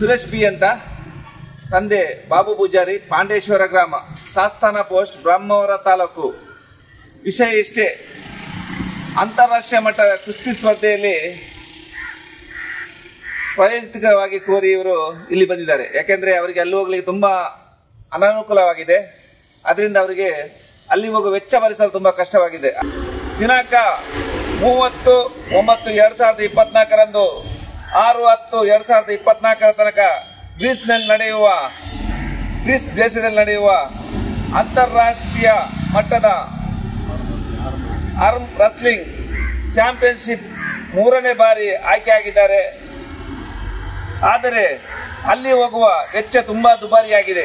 Suresh B ಅಂತ, ತಂದೆ ಬಾಬು ಪೂಜಾರಿ, ಪಾಂಡೇಶ್ವರ ಗ್ರಾಮ, ಸಾಸ್ತಾನ ಪೋಸ್ಟ್, ಬ್ರಹ್ಮಾವರ ತಾಲೂಕು. ವಿಷಯ ಇಷ್ಟೇ, ಅಂತಾರಾಷ್ಟ್ರೀಯ ಮಟ್ಟದ ಕುಸ್ತಿ ಸ್ಪರ್ಧೆಯಲ್ಲಿ ಪ್ರಾಯೋಜಿತವಾಗಿ ಕೋರಿ ಇವರು ಇಲ್ಲಿ ಬಂದಿದ್ದಾರೆ. ಯಾಕೆಂದರೆ ಅವರಿಗೆ ಅಲ್ಲಿ ಹೋಗ್ಲಿಕ್ಕೆ ತುಂಬ ಅನಾನುಕೂಲವಾಗಿದೆ. ಅದರಿಂದ ಅವರಿಗೆ ಅಲ್ಲಿ ಹೋಗುವ ವೆಚ್ಚ ಭರಿಸಲು ತುಂಬ ಕಷ್ಟವಾಗಿದೆ. ದಿನಾಂಕ 30/9/2024 6/10/2024 ತನಕ ಗ್ರೀಸ್ ದೇಶದಲ್ಲಿ ನಡೆಯುವ ಅಂತಾರಾಷ್ಟ್ರೀಯ ಮಟ್ಟದ ಆರ್ಮ್ ರಸ್ಲಿಂಗ್ ಚಾಂಪಿಯನ್ಶಿಪ್ 3ನೇ ಬಾರಿ ಆಯ್ಕೆಯಾಗಿದ್ದಾರೆ. ಆದರೆ ಅಲ್ಲಿ ಹೋಗುವ ವೆಚ್ಚ ತುಂಬಾ ದುಬಾರಿಯಾಗಿದೆ.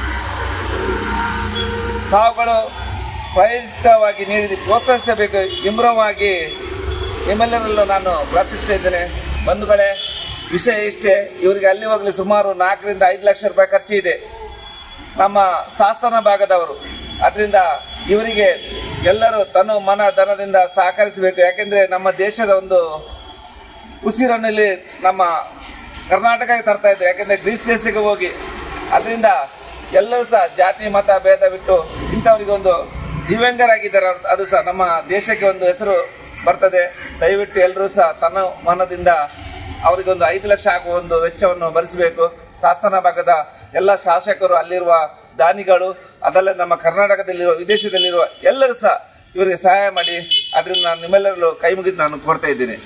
ತಾವುಗಳು ಪ್ರಾಯೋಜಿತವಾಗಿ ನೀಡಿ ಪ್ರೋತ್ಸಾಹಿಸಬೇಕು ವಿಮ್ರವಾಗಿ ನಿಮ್ಮೆಲ್ಲರಲ್ಲೂ ನಾನು ಪ್ರಾರ್ಥಿಸ್ತಾ ಇದ್ದೇನೆ. ಬಂಧುಗಳೇ, ವಿಷಯ ಇಷ್ಟೇ, ಇವರಿಗೆ ಅಲ್ಲಿ ಹೋಗಲಿ ಸುಮಾರು 4 ರಿಂದ 5 ಲಕ್ಷ ರೂಪಾಯಿ ಖರ್ಚಿದೆ, ನಮ್ಮ ಶಾಸನ ಭಾಗದವರು. ಅದರಿಂದ ಇವರಿಗೆ ಎಲ್ಲರೂ ತನ್ನ ಮನ ಧನದಿಂದ ಸಹಕರಿಸಬೇಕು. ಯಾಕೆಂದರೆ ನಮ್ಮ ದೇಶದ ಒಂದು ಉಸಿರನ್ನು ಇಲ್ಲಿ ನಮ್ಮ ಕರ್ನಾಟಕಕ್ಕೆ ತರ್ತಾ ಇದ್ದಾರೆ. ಯಾಕೆಂದರೆ ಗ್ರೀಸ್ ದೇಶಕ್ಕೆ ಹೋಗಿ, ಅದರಿಂದ ಎಲ್ಲರೂ ಸಹ ಜಾತಿ ಮತ ಭೇದ ಬಿಟ್ಟು ಇಂಥವರಿಗೆ ಒಂದು ದಿವ್ಯಾಂಗರಾಗಿದ್ದಾರೆ. ಅದು ಸಹ ನಮ್ಮ ದೇಶಕ್ಕೆ ಒಂದು ಹೆಸರು ಬರ್ತದೆ. ದಯವಿಟ್ಟು ಎಲ್ಲರೂ ಸಹ ತನ್ನ ಮನದಿಂದ ಅವರಿಗೊಂದು 5 ಲಕ್ಷ ಆಗುವ ಒಂದು ವೆಚ್ಚವನ್ನು ಭರಿಸಬೇಕು. ಶಾಸನ ಭಾಗದ ಎಲ್ಲ ಶಾಸಕರು, ಅಲ್ಲಿರುವ ದಾನಿಗಳು, ಅದಲ್ಲೇ ನಮ್ಮ ಕರ್ನಾಟಕದಲ್ಲಿರುವ ವಿದೇಶದಲ್ಲಿರುವ ಎಲ್ಲರೂ ಸಹ ಇವರಿಗೆ ಸಹಾಯ ಮಾಡಿ. ಅದರಿಂದ ನಾನು ನಿಮ್ಮೆಲ್ಲರಲ್ಲೂ ಕೈ ಮುಗಿದು ನಾನು ಕೊಡ್ತಾ ಇದ್ದೇನೆ.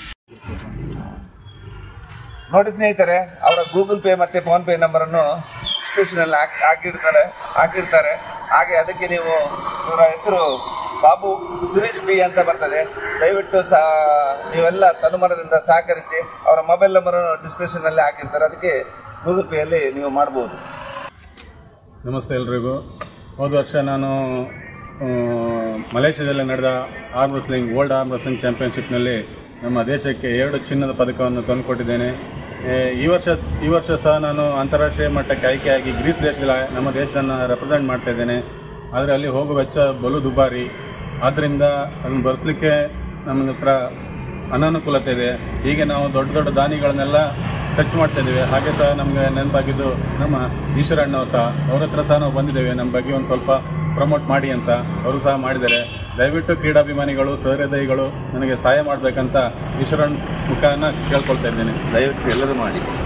ನೋಡಿ ಸ್ನೇಹಿತರೆ, ಅವರ ಗೂಗಲ್ ಪೇ ಮತ್ತು ಫೋನ್ ಪೇ ನಂಬರನ್ನು ಡಿಸ್ಕ್ರಿಪ್ಷನಲ್ಲಿ ಹಾಕಿರ್ತಾರೆ. ಹಾಗೆ ಅದಕ್ಕೆ ನೀವು ಇವರ ಹೆಸರು ಬಾಬು ಸುರೇಶ್ ಬಿ ಅಂತ ಬರ್ತದೆ. ದಯವಿಟ್ಟು ನೀವೆಲ್ಲ ತನುಮನದಿಂದ ಸಹಕರಿಸಿ. ಅವರ ಮೊಬೈಲ್ ನಂಬರನ್ನು ಡಿಸ್ಕ್ರಿಪ್ಷನಲ್ಲಿ ಹಾಕಿರ್ತಾರೆ, ಅದಕ್ಕೆ ಗೂಗಲ್ ಪೇಯಲ್ಲಿ ನೀವು ಮಾಡ್ಬೋದು. ನಮಸ್ತೆ ಎಲ್ರಿಗೂ. ಹೋದ ವರ್ಷ ನಾನು ಮಲೇಷ್ಯಾದಲ್ಲಿ ನಡೆದ ವರ್ಲ್ಡ್ ಆರ್ಮ್ ರೆಸ್ಲಿಂಗ್ ಚಾಂಪಿಯನ್ಶಿಪ್ನಲ್ಲಿ ನಮ್ಮ ದೇಶಕ್ಕೆ 2 ಚಿನ್ನದ ಪದಕವನ್ನು ತಂದುಕೊಟ್ಟಿದ್ದೇನೆ. ಈ ವರ್ಷ ಸಹ ನಾನು ಅಂತಾರಾಷ್ಟ್ರೀಯ ಮಟ್ಟಕ್ಕೆ ಆಯ್ಕೆಯಾಗಿ ಗ್ರೀಸ್ ದೇಶದಲ್ಲಿ ನಮ್ಮ ದೇಶವನ್ನು ರೆಪ್ರೆಸೆಂಟ್ ಮಾಡ್ತಾ ಇದ್ದೇನೆ. ಆದರೆ ಅಲ್ಲಿ ಹೋಗುವ ವೆಚ್ಚ ಬಲು ದುಬಾರಿ. ಆದ್ದರಿಂದ ಅದನ್ನು ಬರೆಸಲಿಕ್ಕೆ ನಮ್ಮ ಹತ್ರ ಅನಾನುಕೂಲತೆ ಇದೆ. ಹೀಗೆ ನಾವು ದೊಡ್ಡ ದೊಡ್ಡ ದಾನಿಗಳನ್ನೆಲ್ಲ ಟಚ್ ಮಾಡ್ತಾ ಇದ್ದೇವೆ. ಹಾಗೆ ಸಹ ನಮಗೆ ನೆನಪಾಗಿದ್ದು ನಮ್ಮ ಈಶ್ವರಣ್ಣವ್ರು ಸಹ, ಅವ್ರ ಹತ್ರ ಸಹ ನಾವು ಬಂದಿದ್ದೇವೆ, ನಮ್ಮ ಬಗ್ಗೆ ಒಂದು ಸ್ವಲ್ಪ ಪ್ರಮೋಟ್ ಮಾಡಿ ಅಂತ. ಅವರು ಸಹ ಮಾಡಿದ್ದಾರೆ. ದಯವಿಟ್ಟು ಕ್ರೀಡಾಭಿಮಾನಿಗಳು, ಸಹೃದಯಿಗಳು ನನಗೆ ಸಹಾಯ ಮಾಡಬೇಕಂತ ಈಶ್ವರಣ್ಣ ಮುಖಾನ ಕೇಳ್ಕೊಳ್ತಾ ಇದ್ದೇನೆ. ದಯವಿಟ್ಟು ಎಲ್ಲರೂ ಮಾಡಿ.